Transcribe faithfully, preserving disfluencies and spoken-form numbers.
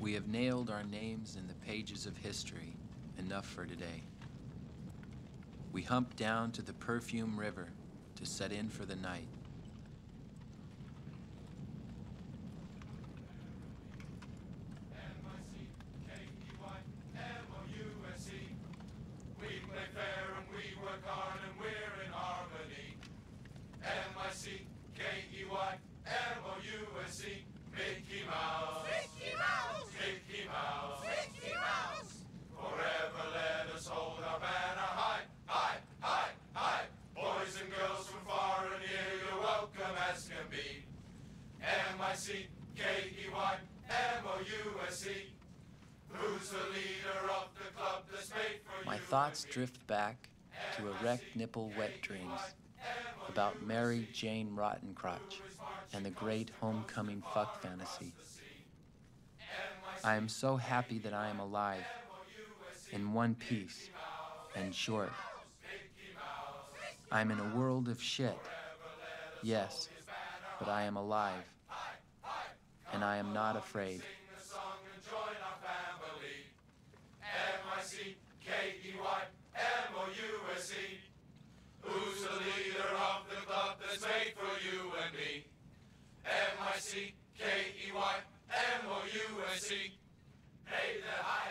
We have nailed our names in the pages of history, enough for today. We hump down to the perfume river to set in for the night. We play fair and we work hard and we're in harmony. M I C K E Y M O U S E, Mickey Mouse. Mickey Mouse. Mickey Mouse. Mickey Mouse. Forever let us hold our banner high, high, high, high. Boys and girls from far and near, you're welcome as can be. M I C K E Y M O U S E. Who's the leader of the club that's made for My you thoughts and me? drift back to erect nipple wet dreams about Mary Jane Rottencrotch and the great homecoming fuck fantasy. I am so happy that I am alive, in one piece, and short. I am in a world of shit, yes, but I am alive, and I am not afraid. M I C K E Y M O U S E. Who's the leader of the club that's made for you and me? M I C K E Y M O U S E. Hey there, hi.